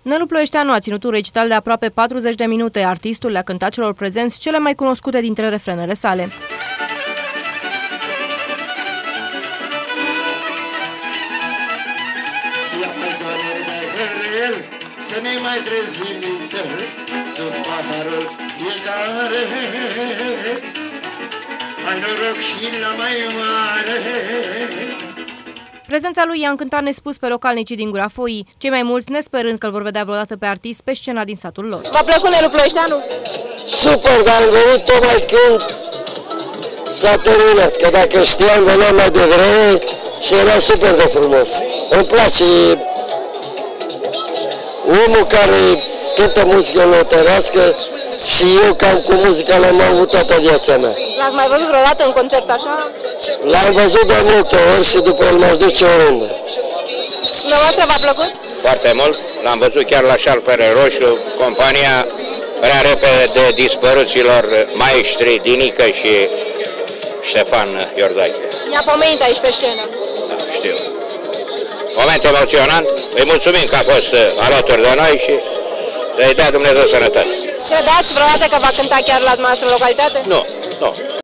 Nelu Ploieșteanu a ținut un recital de aproape 40 de minute. Artistul le-a cântat celor prezenți cele mai cunoscute dintre refrenele sale. Să ne mai trezim din țări, sus paharul fiecare. Hai noroc și la mai mare. Prezența lui i-a încântat nespus pe localnicii din Gura Foii, cei mai mulți nesperând că îl vor vedea vreodată pe artist pe scena din satul lor. V-a plăcut Nelu Ploieșteanu? Super, dar am venit tocmai când s-a terminat, că dacă știam veneam mai devreme și era super de frumos. Îmi place omul care cântă muzică lăutărească și eu cam cu muzica l-am avut toată viața mea. L-ați mai văzut vreodată în concert așa? L-am văzut de multe ori și după el m-aș duce oriunde. Dumneavoastră v-a plăcut? Foarte mult. L-am văzut chiar la Șalpele Roșu, compania prea repede de dispăruților maestri Dinică și Ștefan Iordache. Ne-a pomenit aici pe scenă. Da, știu. Moment emoționant. Îi mulțumim că a fost alături de noi și să-i dea Dumnezeu sănătate. Credeți vreodată că va cânta chiar la dumneavoastră localitate? Nu, nu.